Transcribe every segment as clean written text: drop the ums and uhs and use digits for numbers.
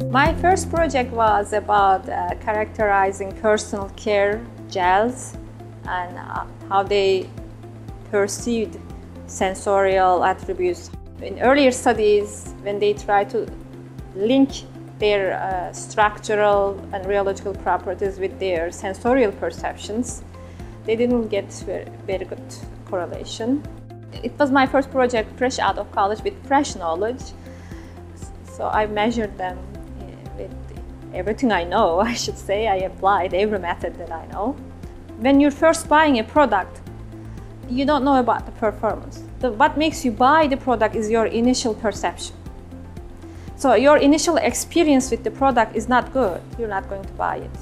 My first project was about characterizing personal care gels and how they perceived sensorial attributes. In earlier studies, when they try to link their structural and rheological properties with their sensorial perceptions, they didn't get very good correlation. It was my first project fresh out of college with fresh knowledge, so I measured them with everything I know, I should say. I applied every method that I know. When you're first buying a product, you don't know about the performance. What makes you buy the product is your initial perception. So your initial experience with the product is not good, you're not going to buy it.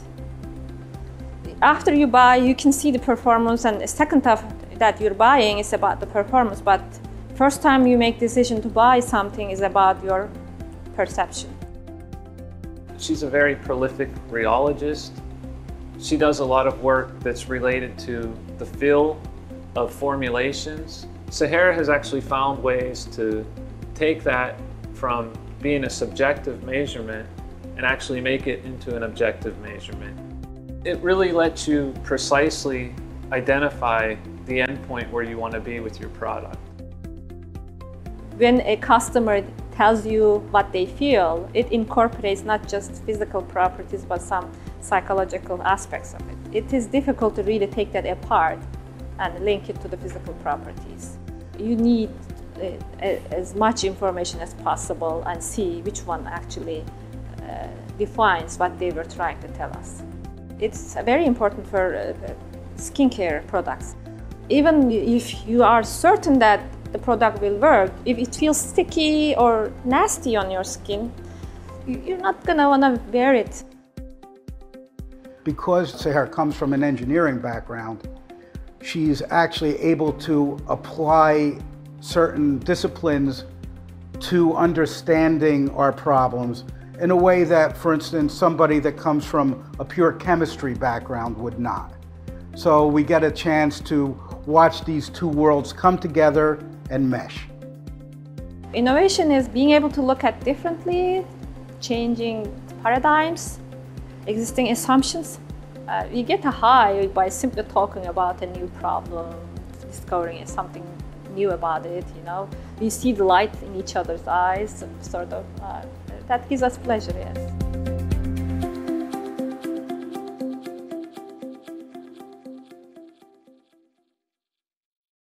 After you buy, you can see the performance, and the second time that you're buying is about the performance, but first time you make decision to buy something is about your perception. She's a very prolific rheologist. She does a lot of work that's related to the fill of formulations. Seher has actually found ways to take that from being a subjective measurement and actually make it into an objective measurement. It really lets you precisely identify the endpoint where you want to be with your product. When a customer tells you what they feel, it incorporates not just physical properties but some psychological aspects of it. It is difficult to really take that apart and link it to the physical properties. You need as much information as possible and see which one actually defines what they were trying to tell us. It's very important for skincare products. Even if you are certain that the product will work, if it feels sticky or nasty on your skin, you're not going to want to wear it. Because Seher comes from an engineering background, she's actually able to apply certain disciplines to understanding our problems in a way that, for instance, somebody that comes from a pure chemistry background would not. So we get a chance to watch these two worlds come together and mesh. Innovation is being able to look at differently, changing paradigms, existing assumptions. You get a high by simply talking about a new problem, discovering something new about it, you know. We see the light in each other's eyes, sort of. That gives us pleasure, yes.